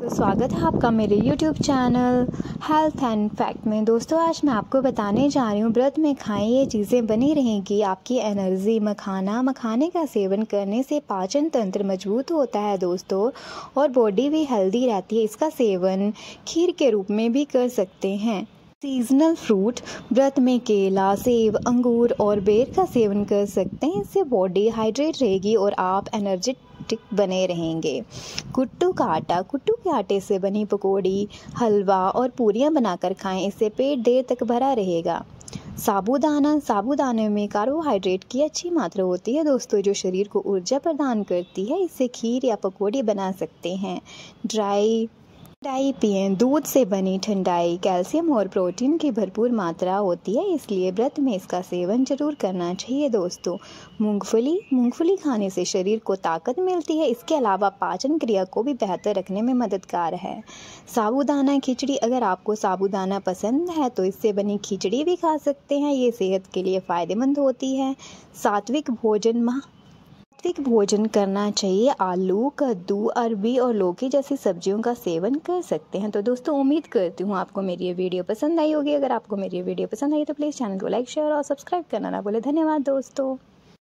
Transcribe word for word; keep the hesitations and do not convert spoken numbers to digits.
तो स्वागत है आपका मेरे YouTube channel health and fact में। दोस्तों, आज मैं आपको बताने जा रही हूँ व्रत में खाएं ये चीज़ें बनी रहेंगी आपकी एनर्जी। मखाना मखाने का सेवन करने से पाचन तंत्र मजबूत होता है दोस्तों, और बॉडी भी हेल्दी रहती है। इसका सेवन खीर के रूप में भी कर सकते हैं। सीजनल फ्रूट व्रत में केला, सेब, अंगूर और बेर का सेवन कर सकते हैं। इससे बॉडी हाइड्रेट रहेगी और आप एनर्जेटिक बने रहेंगे। कुट्टू का आटा कुट्टू के आटे से बनी पकौड़ी, हलवा और पूरियां बनाकर खाएं। इससे पेट देर तक भरा रहेगा। साबूदाना साबूदाने में कार्बोहाइड्रेट की अच्छी मात्रा होती है दोस्तों, जो शरीर को ऊर्जा प्रदान करती है। इससे खीर या पकौड़ी बना सकते हैं। ड्राई ठंडाई पिएं। दूध से बनी ठंडाई कैल्शियम और प्रोटीन की भरपूर मात्रा होती है, इसलिए व्रत में इसका सेवन जरूर करना चाहिए दोस्तों। मूंगफली मूंगफली खाने से शरीर को ताकत मिलती है। इसके अलावा पाचन क्रिया को भी बेहतर रखने में मददगार है। साबूदाना खिचड़ी अगर आपको साबूदाना पसंद है तो इससे बनी खिचड़ी भी खा सकते हैं। ये सेहत के लिए फ़ायदेमंद होती है। सात्विक भोजन माह सात्विक भोजन करना चाहिए। आलू, कद्दू, अरबी और लौकी जैसी सब्जियों का सेवन कर सकते हैं। तो दोस्तों, उम्मीद करती हूँ आपको मेरी ये वीडियो पसंद आई होगी। अगर आपको मेरी ये वीडियो पसंद आई तो प्लीज़ चैनल को लाइक, शेयर और सब्सक्राइब करना ना भूलें। धन्यवाद दोस्तों।